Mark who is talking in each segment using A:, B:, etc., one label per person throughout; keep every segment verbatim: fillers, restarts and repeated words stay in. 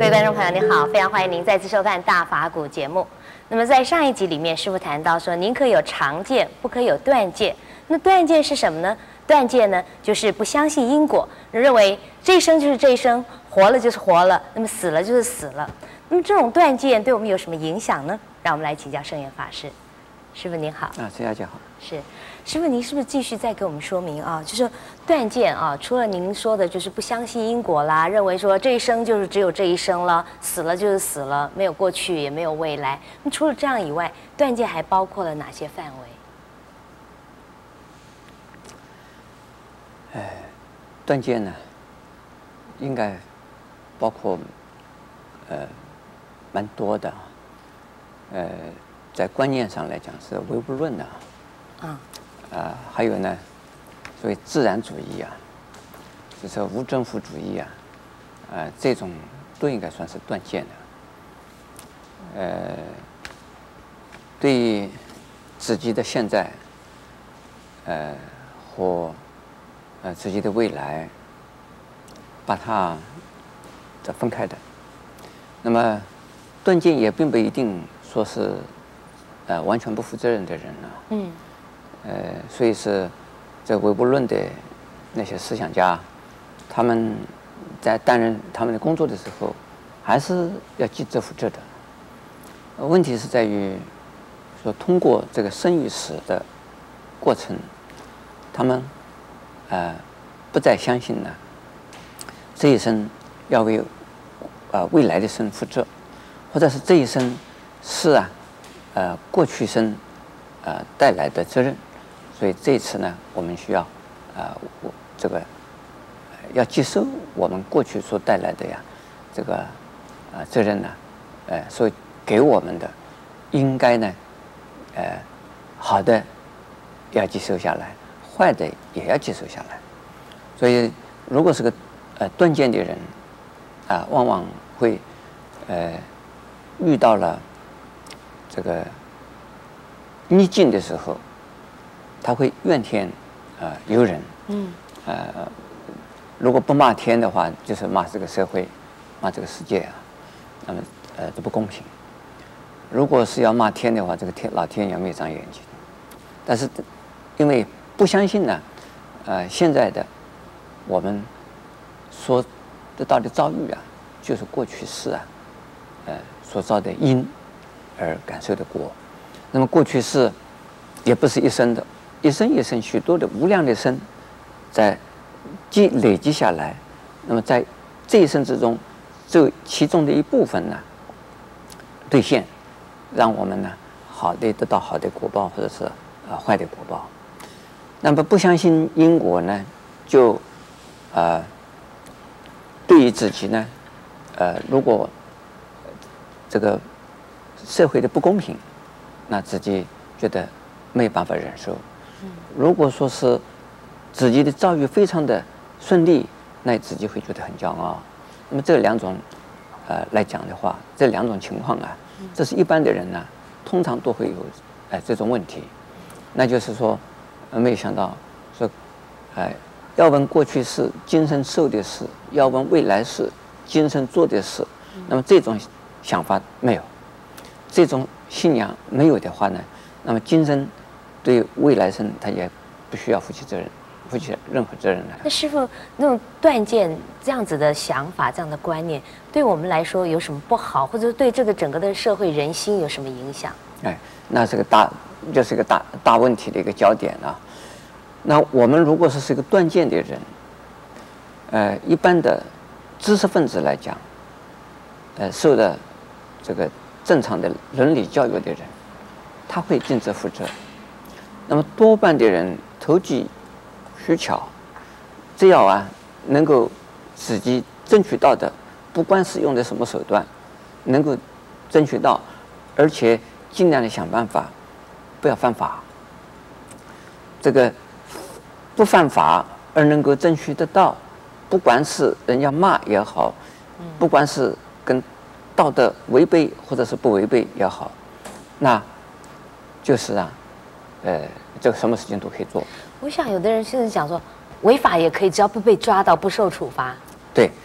A: 位观众朋友，您好，非常欢迎您再次收看《大法古》节目。那么在上一集里面，师父谈到说，您可有常见，不可有断见。那断见是什么呢？断见呢，就是不相信因果，认为这一生就是这一生，活了就是活了，那么死了就是死了。那么这种断见对我们有什么影响呢？让我们来请教圣严法师。师父您好。
B: 啊，陈小姐好。
A: 是，师父您是不是继续再给我们说明啊？就是断见啊，除了您说的，就是不相信因果啦，认为说这一生就是只有这一生了，死了就是死了，没有过去也没有未来。那除了这样以外，断见还包括了哪些范围？
B: 哎，断见呢，应该包括呃蛮多的，呃，在观念上来讲是唯物论的，啊，啊，还有呢，所谓自然主义啊，就是无政府主义啊，呃，这种都应该算是断见的。呃，对自己的现在，呃，或呃自己的未来，把它这分开的。那么断见也并不一定说是呃完全不负责任的人呢、啊。嗯。呃，所以是这唯物论的那些思想家，他们在担任他们的工作的时候，还是要尽责负责的。问题是在于说，通过这个生与死的过程，他们呃不再相信呢，这一生要为呃未来的生负责，或者是这一生是啊呃过去生呃带来的责任。所以这一次呢，我们需要呃我这个要接受我们过去所带来的呀这个呃责任呢，呃所以给我们的应该呢呃好的要接受下来，坏的也要接受下来。所以如果是个呃断见的人啊、呃，往往会呃遇到了这个逆境的时候，他会怨天呃尤人。嗯。呃，如果不骂天的话，就是骂这个社会，骂这个世界啊，那么呃这不公平。如果是要骂天的话，这个天老天也没长眼睛。但是因为不相信呢，呃现在的我们所得到的遭遇啊，就是过去世啊，呃所造的因而感受的果。那么过去世也不是一生的，一生一生许多的无量的生，在积累积下来，那么在这一生之中，这其中的一部分呢兑现，让我们呢好的得到好的果报，或者是呃坏的果报。那么不相信因果呢，就呃对于自己呢，呃如果这个社会的不公平，那自己觉得没有办法忍受。如果说是自己的遭遇非常的顺利，那自己会觉得很骄傲。那么这两种呃来讲的话，这两种情况啊，这是一般的人呢、啊，通常都会有哎、呃、这种问题。那就是说，呃、没有想到说，哎、呃，要问过去世今生受的事，要问未来世今生做的事。那么这种想法没有，这种信仰没有的话呢，那么今生对未来生他也不需要负起责任，负起任何责任来。
A: 那师父，那种断见这样子的想法、这样的观念，对我们来说有什么不好，或者对这个整个的社会人心有什么影响？
B: 哎，那是个大，就是个大大问题的一个焦点啊。那我们如果说是一个断见的人，呃，一般的知识分子来讲，呃，受的这个正常的伦理教育的人，他会尽责负责。那么多半的人投机取巧，只要啊能够自己争取到的，不管是用的什么手段，能够争取到，而且尽量的想办法不要犯法。这个不犯法而能够争取得到，不管是人家骂也好，不管是跟道德违背或者是不违背也好，那就是啊呃这个什么事情都可以做。
A: 我想有的人甚至讲说，违法也可以，只要不被抓到，不受处罚。
B: 对，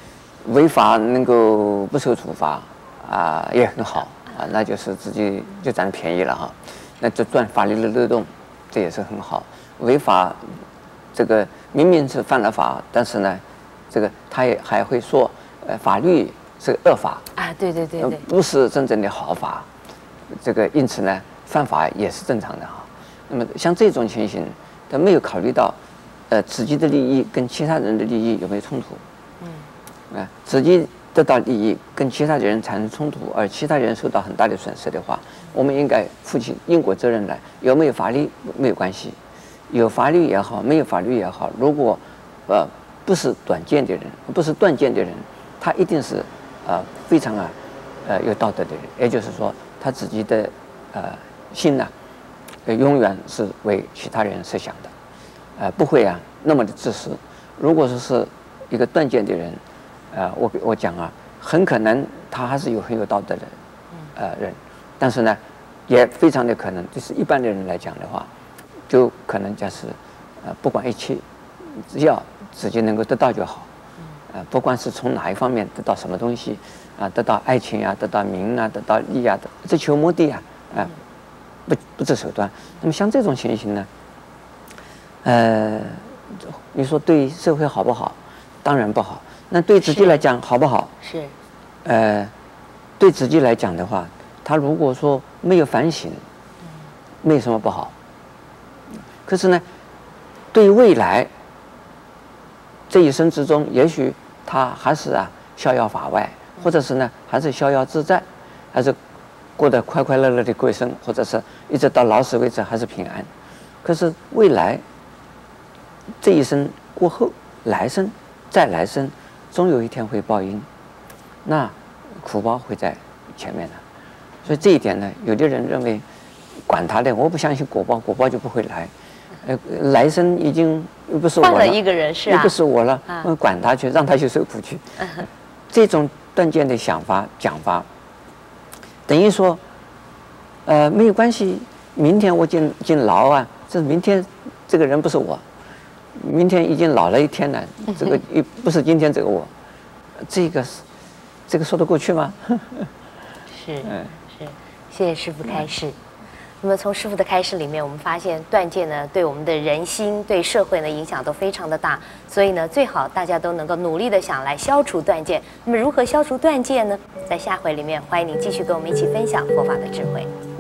B: 违法能够不受处罚啊，也很好啊，那就是自己就占便宜了哈。那就钻法律的漏洞，这也是很好。违法，这个明明是犯了法，但是呢，这个他也还会说，呃，法律是恶法
A: 啊，对对对对，
B: 不是真正的好法。这个因此呢，犯法也是正常的哈。那么像这种情形，他没有考虑到，呃，自己的利益跟其他人的利益有没有冲突？嗯，啊，自己得到利益跟其他人产生冲突，而其他人受到很大的损失的话，我们应该负起因果责任来。有没有法律没有关系，有法律也好，没有法律也好，如果呃不是短见的人，不是断见的人，他一定是呃非常啊呃有道德的人，也就是说他自己的呃心呐、呃，永远是为其他人设想的，呃不会啊那么的自私。如果说是一个断见的人，呃我我讲啊，很可能他还是有很有道德的呃人，但是呢也非常的可能就是一般的人来讲的话，就可能就是呃不管一切，只要自己能够得到就好，呃不管是从哪一方面得到什么东西啊，得到爱情啊，得到名啊，得到利啊，追求目的啊，啊不不择手段。那么像这种情形呢，呃你说对社会好不好？当然不好。那对自己来讲好不好？
A: 是。
B: 呃，对自己来讲的话，他如果说没有反省，没有什么不好。可是呢，对未来这一生之中，也许他还是啊逍遥法外，或者是呢还是逍遥自在，还是过得快快乐乐的过一生，或者是一直到老死为止还是平安。可是未来这一生过后，来生再来生，终有一天会报应，那苦报会在前面的。所以这一点呢，有的人认为管他的，我不相信果报，果报就不会来。呃，来生已经又不是我了，
A: 换了一个人是啊，
B: 又不是我了，
A: 啊、
B: 我管他去，让他去受苦去。嗯、这种断见的想法讲法，等于说，呃，没有关系，明天我进进牢啊，这明天这个人不是我，明天已经老了一天了，这个一不是今天这个我，这个这个说得过去吗？
A: 是，嗯，是，谢谢师父开示。嗯，那么从师父的开示里面，我们发现断见呢，对我们的人心、对社会呢影响都非常的大。所以呢，最好大家都能够努力的想来消除断见。那么如何消除断见呢？在下回里面，欢迎您继续跟我们一起分享佛法的智慧。